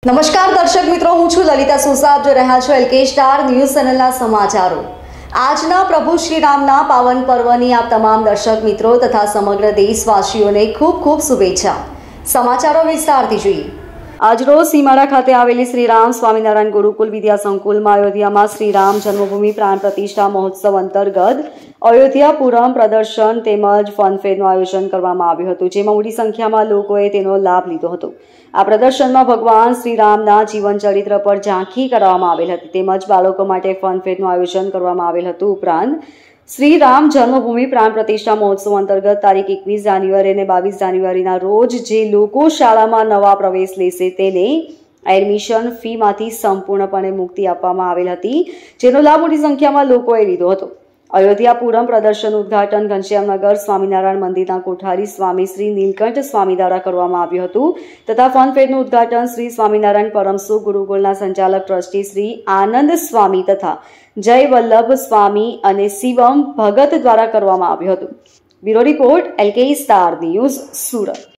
નમસ્કાર દર્શક મિત્રો, હું છું લલિતા સોસા. આપ જોઈ રહ્યા છો LK સ્ટાર ન્યૂઝ ચેનલના સમાચારો. આજના પ્રભુ શ્રી રામના પાવન પર્વની આપ તમામ દર્શક મિત્રો તથા સમગ્ર દેશવાસીઓને ખૂબ ખૂબ શુભેચ્છા. સમાચારો વિસ્તારથી જોઈએ. આજરોજ સીમાડા ખાતે આવેલી શ્રી રામ સ્વામિનારાયણ ગુરુકુલ વિદ્યા સંકુલમાં અયોધ્યામાં શ્રી રામ જન્મભૂમિ પ્રાણ પ્રતિષ્ઠા મહોત્સવ અંતર્ગત અયોધ્યાપુરમ પ્રદર્શન તેમજ ફનફેરનું આયોજન કરવામાં આવ્યું હતું, જેમાં મોટી સંખ્યામાં લોકોએ તેનો લાભ લીધો હતો. આ પ્રદર્શનમાં ભગવાન શ્રી રામના જીવન ચરિત્ર પર ઝાંખી કરવામાં આવેલ હતી તેમજ બાળકો માટે ફનફેરનું આયોજન કરવામાં આવેલ હતું. ઉપરાંત શ્રી રામ જન્મભૂમિ પ્રાણ પ્રતિષ્ઠા મહોત્સવ અંતર્ગત તારીખ 21 જાન્યુઆરી અને 22 જાન્યુઆરીના રોજ જે લોકો શાળામાં નવા પ્રવેશ લેશે તેને એડમિશન ફીમાંથી સંપૂર્ણપણે મુક્તિ આપવામાં આવેલ હતી, જેનો લાભ મોટી સંખ્યામાં લોકોએ લીધો હતો. અયોધ્યાપુરમ પ્રદર્શન ઉદ્ઘાટન ઘનશ્યામનગર સ્વામિનારાયણ મંદિરના કોઠારી સ્વામી શ્રી નીલકંઠ સ્વામી દ્વારા કરવામાં આવ્યું હતું તથા ફનફેરનું ઉદ્ઘાટન શ્રી સ્વામિનારાયણ પરમસુખ ગુરુકુળના સંચાલક ટ્રસ્ટી શ્રી આનંદ સ્વામી તથા જય વલ્લભ સ્વામી અને શિવમ ભગત દ્વારા કરવામાં આવ્યું હતું. Bureau report LK star news, Surat.